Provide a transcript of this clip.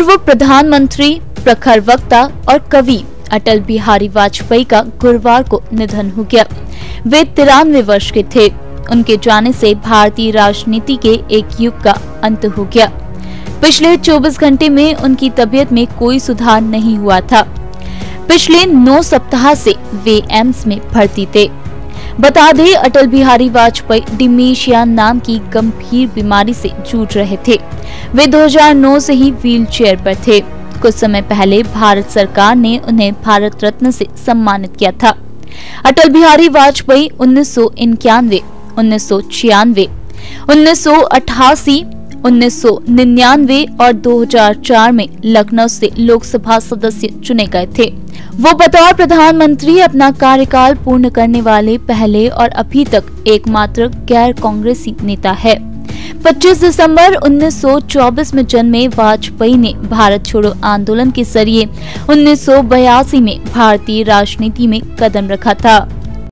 पूर्व प्रधानमंत्री, प्रखर वक्ता और कवि अटल बिहारी वाजपेयी का गुरुवार को निधन हो गया। वे 93 वर्ष के थे। उनके जाने से भारतीय राजनीति के एक युग का अंत हो गया। पिछले 24 घंटे में उनकी तबीयत में कोई सुधार नहीं हुआ था। पिछले 9 सप्ताह से वे एम्स में भर्ती थे। बता दें, अटल बिहारी वाजपेयी डिमेंशिया नाम की गंभीर बीमारी से जूझ रहे थे। वे 2009 से ही व्हीलचेयर पर थे। कुछ समय पहले भारत सरकार ने उन्हें भारत रत्न से सम्मानित किया था। अटल बिहारी वाजपेयी 1991, 1996, 1988, 1999 और 2004 में लखनऊ से लोकसभा सदस्य चुने गए थे। वो बतौर प्रधानमंत्री अपना कार्यकाल पूर्ण करने वाले पहले और अभी तक एकमात्र गैर कांग्रेसी नेता है। 25 दिसंबर 1924 में जन्मे वाजपेयी ने भारत छोड़ो आंदोलन के जरिए 1982 में भारतीय राजनीति में कदम रखा था।